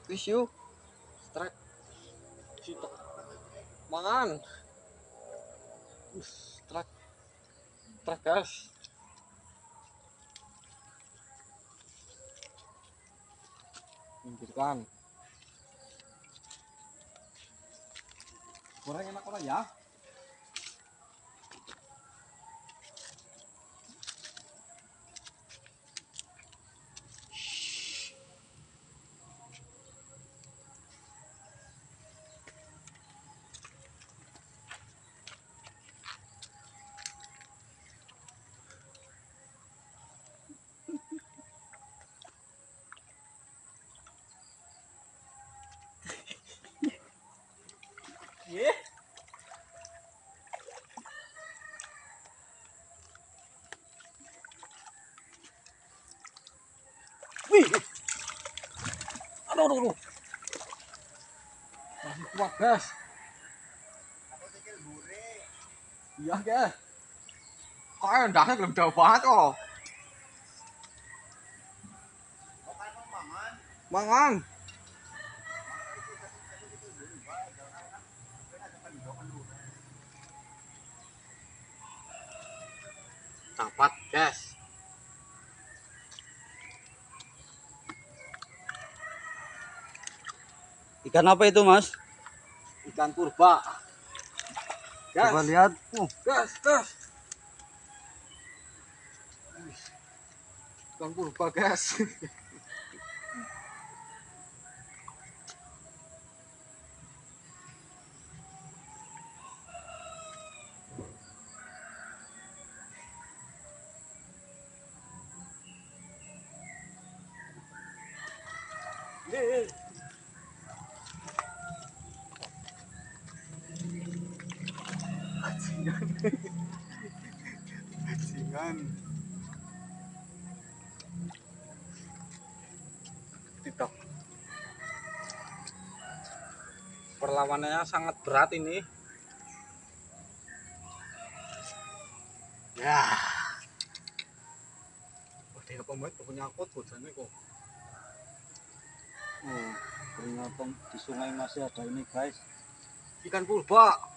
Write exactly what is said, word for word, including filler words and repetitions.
Tisu. Strike. Sitok. Mangan. Strike. Strike guys. Pinggirkan. Goreng enak orang ya. Yeah. Wih. Aduh, aduh, aduh. Masih kuat, guys. Iya, guys. Kok endahnya belum jauh banget kok. Mangan. Dapat, guys. Ikan apa itu, Mas? Ikan purba. Gas. Coba lihat. Uh, Gas, gas. Ikan purba, gas. Nih. Bajingan. Bajingan. Tidak. Perlawanannya sangat berat ini. Ya. Udah apa banget punya akut bojone kok. oh, ternyata di sungai masih ada ini, guys. Ikan purba.